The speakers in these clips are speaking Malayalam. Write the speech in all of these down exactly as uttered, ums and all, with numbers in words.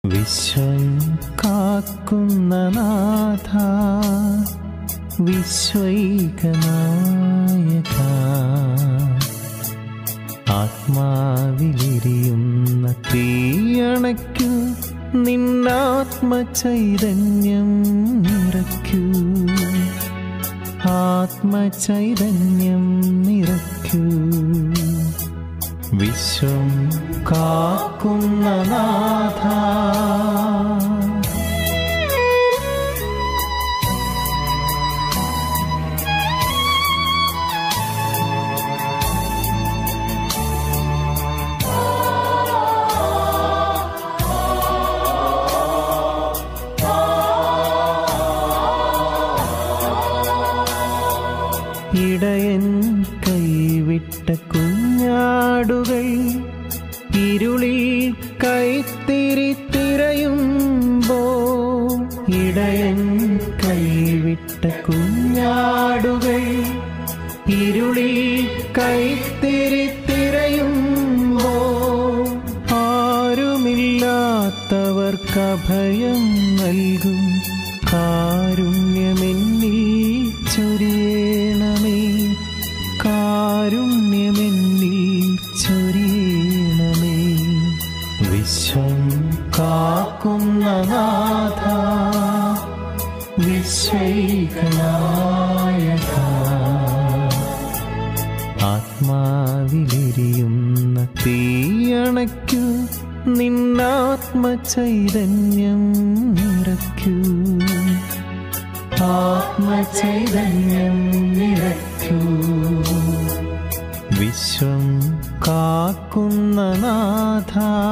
വിശ്വം കാക്കുന്ന നാഥ, വിശ്വൈകനായക, ആത്മാവിലെരിയുന്ന തീയണയ്ക്കു നിന്നാത്മചൈതന്യം നിറയ്ക്കൂ, ആത്മചൈതന്യം നിറയ്ക്കൂ. വിശ്വം കാക്കുന്ന നാഥ, ഇടയൻ കൈവിട്ട കുഞ്ഞാടുകൾ ഇരുളിൽ കൈത്തിരി തിരയുമ്പോ, ഇടയൻ കൈവിട്ട കുഞ്ഞാടുകൾ ഇരുളിൽ കൈത്തിരി തിരയുമ്പോ, ആരുമില്ലാത്തവർക്ക് അഭയം നൽകും കാരുണ്യമെന്നിൽ ചൊരിയണമേ, കാരുണ്യമെന്നിൽ ചൊരിയണമേ. വിശ്വം കാക്കുന്ന നാഥ, വിശ്വൈകനായക, ആത്മാവിലെരിയുന്ന തീയണയ്ക്കു നിന്നാത്മചൈതന്യം നിറയ്ക്കൂ, ആത്മചൈതന്യം നിറയ്ക്കൂ. വിശ്വം കാക്കുന്ന നാഥ,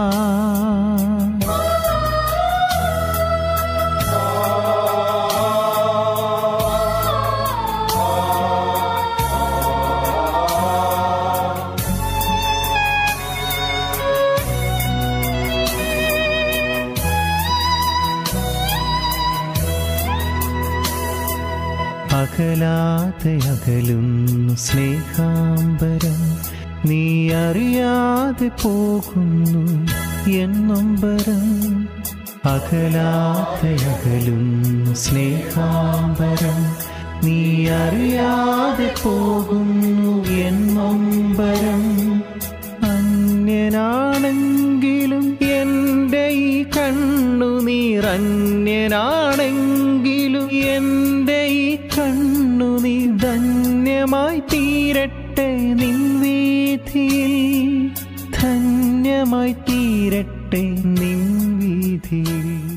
അകലാതെ അകലുന്നു സ്നേഹാംബരം, നീ അറിയാതെ പോകുന്നു എന്നൊമ്പരം. അകലാതെ അകലുന്നു സ്നേഹാംബരം, നീ അറിയാതെ പോകുന്നു എന്നൊമ്പരം. അന്യനാണെങ്കിലും എൻ്റെ ഈ കണ്ണുനീർ, അന്യനാണെങ്കിലും എൻ്റെ ഈ കണ്ണുനീർ ധന്യമായി തീരട്ടെ നിൻ വീഥിയിൽ, ധന്യമായി തീരട്ടെ നിൻ വീഥിയിൽ.